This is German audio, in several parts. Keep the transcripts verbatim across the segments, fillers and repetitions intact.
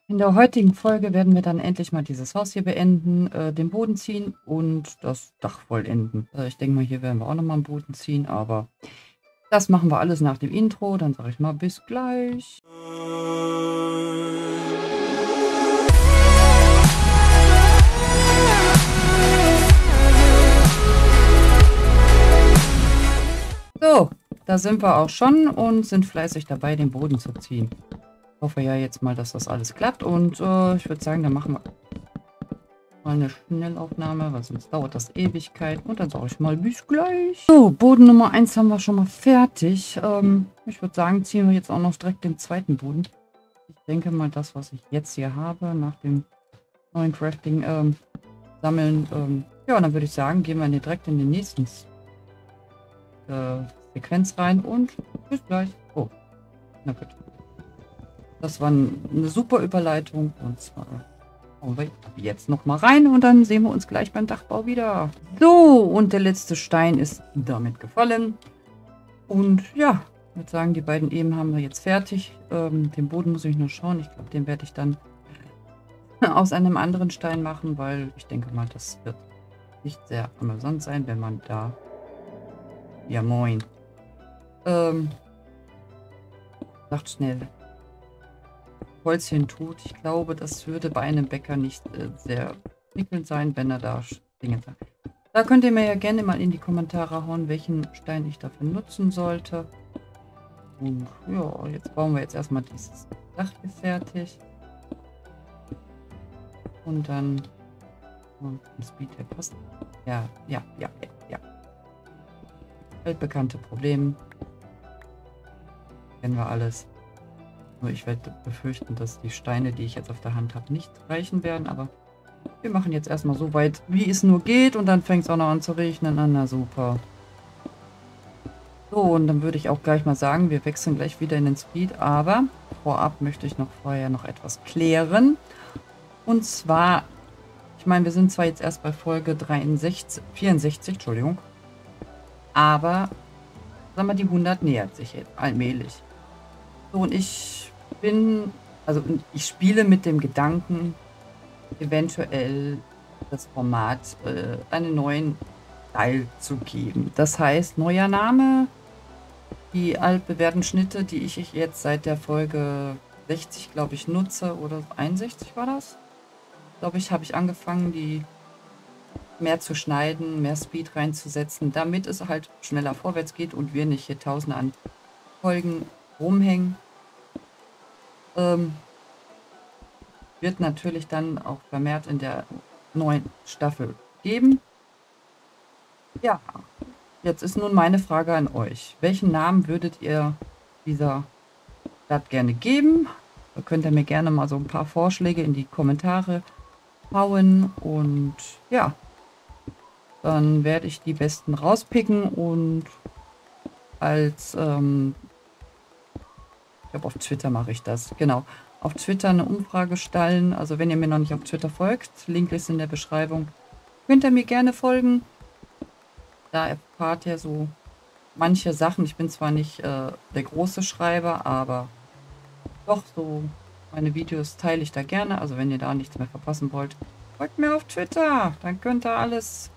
In der heutigen Folge werden wir dann endlich mal dieses Haus hier beenden, äh, den Boden ziehen und das Dach vollenden. Äh, ich denke mal, hier werden wir auch nochmal einen Boden ziehen, aber das machen wir alles nach dem Intro. Dann sage ich mal bis gleich. So, da sind wir auch schon und sind fleißig dabei, den Boden zu ziehen. Ich hoffe ja jetzt mal, dass das alles klappt und äh, ich würde sagen, dann machen wir mal eine Schnellaufnahme, weil sonst dauert das Ewigkeit. Und dann sage ich mal bis gleich. So, Boden Nummer eins haben wir schon mal fertig. Ähm, ich würde sagen, ziehen wir jetzt auch noch direkt den zweiten Boden. Ich denke mal, das, was ich jetzt hier habe, nach dem neuen Crafting ähm, sammeln. Ähm, ja, dann würde ich sagen, gehen wir direkt in den nächsten äh, Sequenz rein und bis gleich. Oh, na gut. Das war eine super Überleitung und zwar schauen wir jetzt noch mal rein und dann sehen wir uns gleich beim Dachbau wieder. So, und der letzte Stein ist damit gefallen. Und ja, ich würde sagen, die beiden Eben haben wir jetzt fertig. Ähm, den Boden muss ich noch schauen. Ich glaube, den werde ich dann aus einem anderen Stein machen, weil ich denke mal, das wird nicht sehr amüsant sein, wenn man da... Ja, moin. Ähm, sagt schnell. Holzchen tut. Ich glaube, das würde bei einem Bäcker nicht äh, sehr prickelnd sein, wenn er da Dinge sagt. Da könnt ihr mir ja gerne mal in die Kommentare hauen, welchen Stein ich dafür nutzen sollte. Und ja, jetzt bauen wir jetzt erstmal dieses Dach hier fertig. Und dann... Und Speed der passt. Ja, ja, ja, ja, ja. Weltbekannte Problem. Kennen wir alles. Nur ich werde befürchten, dass die Steine, die ich jetzt auf der Hand habe, nicht reichen werden. Aber wir machen jetzt erstmal so weit, wie es nur geht. Und dann fängt es auch noch an zu regnen. Ah, na super. So, und dann würde ich auch gleich mal sagen, wir wechseln gleich wieder in den Speed. Aber vorab möchte ich noch vorher noch etwas klären. Und zwar, ich meine, wir sind zwar jetzt erst bei Folge dreiundsechzig, vierundsechzig, Entschuldigung. Aber, sagen wir, die hundert nähert sich jetzt allmählich. So, und ich bin, also ich spiele mit dem Gedanken, eventuell das Format äh, einen neuen Teil zu geben. Das heißt, neuer Name, die altbewährten Schnitte, die ich jetzt seit der Folge sechzig, glaube ich, nutze, oder einundsechzig war das? Glaube ich, habe ich angefangen, die mehr zu schneiden, mehr Speed reinzusetzen, damit es halt schneller vorwärts geht und wir nicht hier tausende an Folgen rumhängen. Ähm, wird natürlich dann auch vermehrt in der neuen Staffel geben. Ja, jetzt ist nun meine Frage an euch. Welchen Namen würdet ihr dieser Stadt gerne geben? Da könnt ihr mir gerne mal so ein paar Vorschläge in die Kommentare hauen und ja, dann werde ich die besten rauspicken und als ähm, ich glaube, auf Twitter mache ich das. Genau. Auf Twitter eine Umfrage stellen. Also wenn ihr mir noch nicht auf Twitter folgt, Link ist in der Beschreibung. Könnt ihr mir gerne folgen. Da erfahrt ihr so manche Sachen. Ich bin zwar nicht äh, der große Schreiber, aber doch so meine Videos teile ich da gerne. Also wenn ihr da nichts mehr verpassen wollt, folgt mir auf Twitter. Dann könnt ihr alles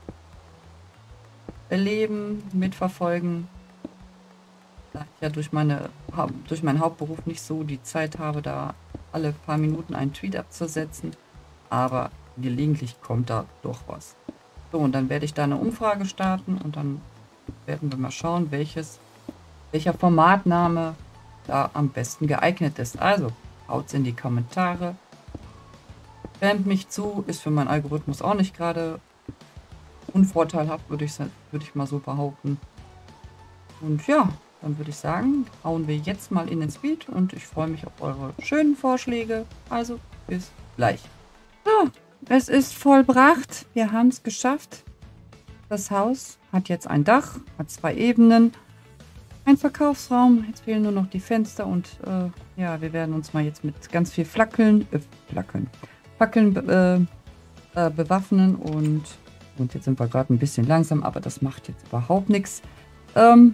erleben, mitverfolgen. Da ich ja durch, meine, durch meinen Hauptberuf nicht so die Zeit habe, da alle paar Minuten einen Tweet abzusetzen. Aber gelegentlich kommt da doch was. So, und dann werde ich da eine Umfrage starten und dann werden wir mal schauen, welches, welcher Formatname da am besten geeignet ist. Also, haut's in die Kommentare. Spamt mich zu, ist für meinen Algorithmus auch nicht gerade unvorteilhaft, würde ich, würde ich mal so behaupten. Und ja, dann würde ich sagen, hauen wir jetzt mal in den Speed und ich freue mich auf eure schönen Vorschläge. Also bis gleich. So, es ist vollbracht. Wir haben es geschafft. Das Haus hat jetzt ein Dach, hat zwei Ebenen, ein Verkaufsraum. Jetzt fehlen nur noch die Fenster und äh, ja, wir werden uns mal jetzt mit ganz viel Flackeln, äh, Flackeln, Fackeln äh, äh, bewaffnen und, und jetzt sind wir gerade ein bisschen langsam, aber das macht jetzt überhaupt nichts. Ähm,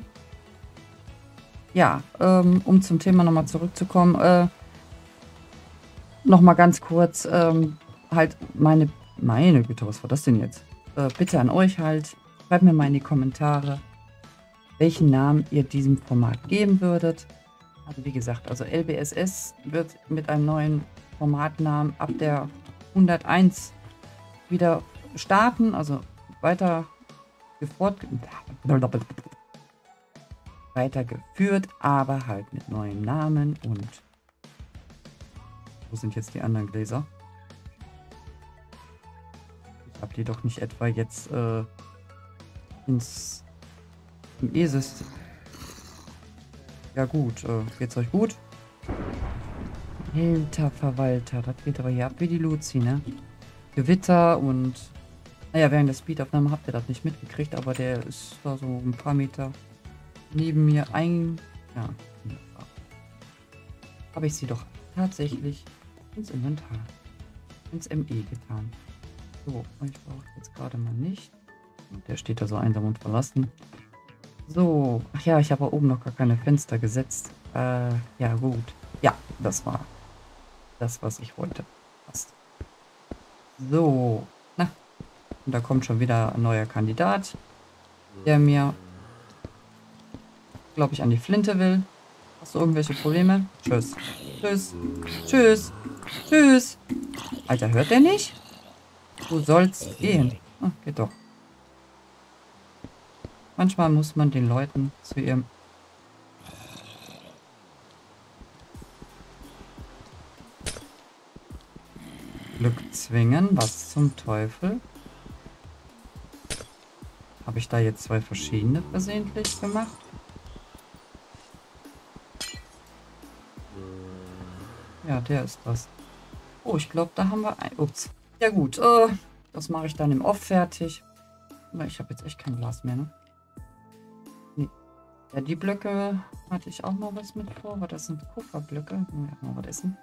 Ja, ähm, um zum Thema nochmal zurückzukommen. Äh, noch mal ganz kurz, ähm, halt meine, meine Güte, was war das denn jetzt? Äh, bitte an euch halt, schreibt mir mal in die Kommentare, welchen Namen ihr diesem Format geben würdet. Also wie gesagt, also L B S S wird mit einem neuen Formatnamen ab der hunderteins wieder starten, also weiter gefort weitergeführt, aber halt mit neuem Namen. Und wo sind jetzt die anderen Gläser? Ich habe die doch nicht etwa jetzt äh, ins im E-System. Ja gut, äh, geht's euch gut? Alter Verwalter, das geht aber hier ab wie die Luzi, ne? Gewitter und... Naja, während der Speedaufnahme habt ihr das nicht mitgekriegt, aber der ist da so ein paar Meter neben mir ein... Ja, habe ich sie doch tatsächlich ins Inventar, ins M E getan. So, ich brauche jetzt gerade mal nicht. Der steht da so einsam und verlassen. So, ach ja, ich habe oben noch gar keine Fenster gesetzt. Äh, ja gut. Ja, das war das, was ich wollte. Passt. So, na, und da kommt schon wieder ein neuer Kandidat, der mir, glaube ich, an die Flinte will. Hast du irgendwelche Probleme? Tschüss. Tschüss. Tschüss. Tschüss. Alter, hört der nicht? Du sollst gehen. Ah, geht doch. Manchmal muss man den Leuten zu ihrem Glück zwingen. Was zum Teufel? Habe ich da jetzt zwei verschiedene versehentlich gemacht? Ja, der ist das. Oh, ich glaube, da haben wir ein... Ups. Ja gut, äh, das mache ich dann im Off fertig. Aber ich habe jetzt echt kein Glas mehr, ne? Nee. Ja, die Blöcke hatte ich auch noch was mit vor. Aber das sind Kupferblöcke. Ja, mal was essen.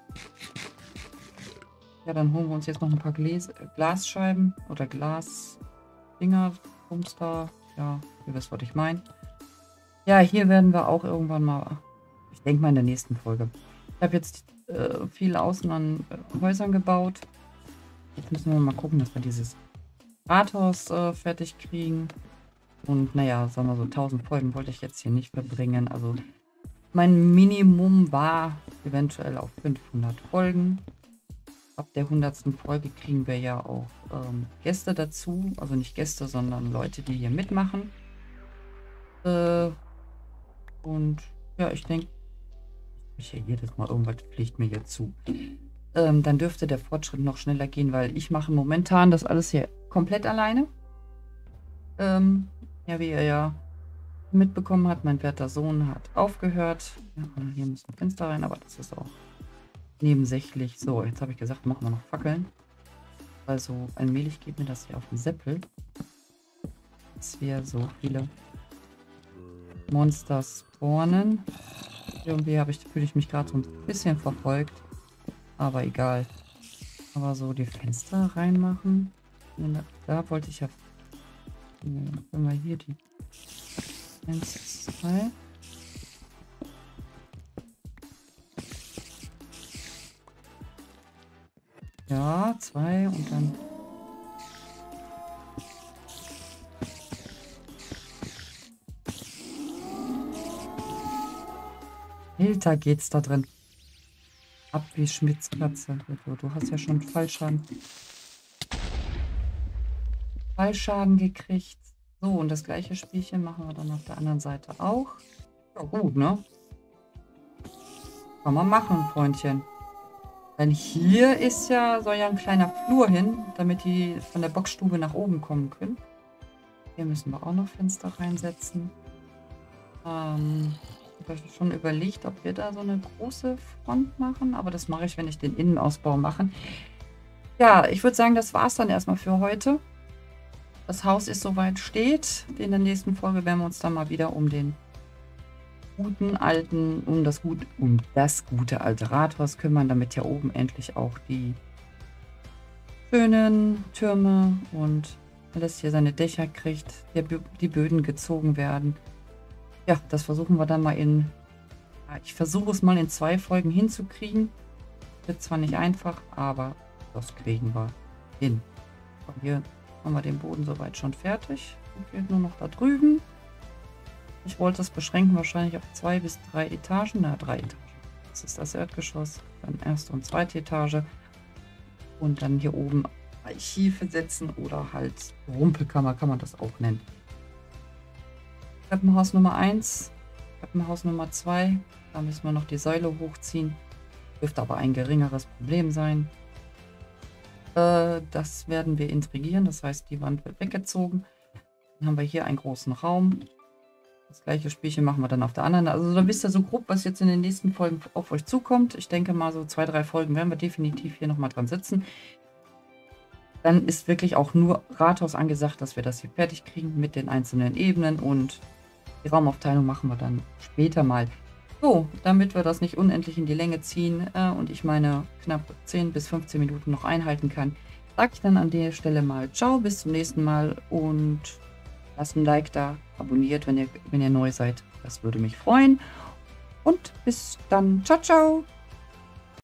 Ja, dann holen wir uns jetzt noch ein paar Gläs Glasscheiben oder Glasdinger. Bumster. Ja, ihr wisst, was ich meine. Ja, hier werden wir auch irgendwann mal... Ich denke mal in der nächsten Folge. Ich habe jetzt äh, viel außen an äh, Häusern gebaut. Jetzt müssen wir mal gucken, dass wir dieses Rathaus äh, fertig kriegen. Und naja, sagen wir so, tausend Folgen wollte ich jetzt hier nicht verbringen. Also mein Minimum war eventuell auf fünfhundert Folgen. Ab der hundertsten Folge kriegen wir ja auch ähm, Gäste dazu. Also nicht Gäste, sondern Leute, die hier mitmachen. Äh, und ja, ich denke, ich ja jedes Mal irgendwas pflicht mir hier zu. Ähm, dann dürfte der Fortschritt noch schneller gehen, weil ich mache momentan das alles hier komplett alleine. Ähm, ja, wie ihr ja mitbekommen habt, mein werter Sohn hat aufgehört. Ja, hier müssen Fenster rein, aber das ist auch nebensächlich. So, jetzt habe ich gesagt, machen wir noch Fackeln. Also allmählich geht mir das hier auf den Seppel, dass wir so viele Monster spawnen. Irgendwie habe ich, fühle ich mich gerade so ein bisschen verfolgt. Aber egal. Aber so die Fenster reinmachen. Da wollte ich ja... Wenn wir hier die... eins, zwei... Ja, zwei und dann... Alter, geht's da drin. Ab wie Schmitzkatze. Du, du hast ja schon Fallschaden. Fallschaden gekriegt. So, und das gleiche Spielchen machen wir dann auf der anderen Seite auch. Ja, gut, ne? Kann man machen, Freundchen. Denn hier ist ja, soll ja ein kleiner Flur hin, damit die von der Boxstube nach oben kommen können. Hier müssen wir auch noch Fenster reinsetzen. Ähm... Ich habe schon überlegt, ob wir da so eine große Front machen, aber das mache ich, wenn ich den Innenausbau mache. Ja, ich würde sagen, das war es dann erstmal für heute. Das Haus ist soweit steht. In der nächsten Folge werden wir uns dann mal wieder um den guten alten, um das, gut, um das gute alte Rathaus kümmern, damit ja oben endlich auch die schönen Türme und alles hier seine Dächer kriegt, die Böden gezogen werden. Ja, das versuchen wir dann mal in... Ich versuche es mal in zwei Folgen hinzukriegen. Wird zwar nicht einfach, aber das kriegen wir hin. So, hier haben wir den Boden soweit schon fertig. Fehlt nur noch da drüben. Ich wollte es beschränken wahrscheinlich auf zwei bis drei Etagen. Na, drei Etagen. Das ist das Erdgeschoss. Dann erste und zweite Etage. Und dann hier oben Archive setzen oder halt Rumpelkammer kann man das auch nennen. Treppenhaus Nummer eins. Treppenhaus Nummer zwei. Da müssen wir noch die Säule hochziehen. Dürfte aber ein geringeres Problem sein. Äh, das werden wir intrigieren. Das heißt, die Wand wird weggezogen. Dann haben wir hier einen großen Raum. Das gleiche Spielchen machen wir dann auf der anderen. Also da wisst ihr so grob, was jetzt in den nächsten Folgen auf euch zukommt. Ich denke mal, so zwei, drei Folgen werden wir definitiv hier nochmal dran sitzen. Dann ist wirklich auch nur Rathaus angesagt, dass wir das hier fertig kriegen mit den einzelnen Ebenen. Und die Raumaufteilung machen wir dann später mal. So, damit wir das nicht unendlich in die Länge ziehen äh, und ich meine knapp zehn bis fünfzehn Minuten noch einhalten kann, sage ich dann an der Stelle mal ciao, bis zum nächsten Mal und lasst ein Like da, abonniert, wenn ihr, wenn ihr neu seid. Das würde mich freuen. Und bis dann. Ciao, ciao.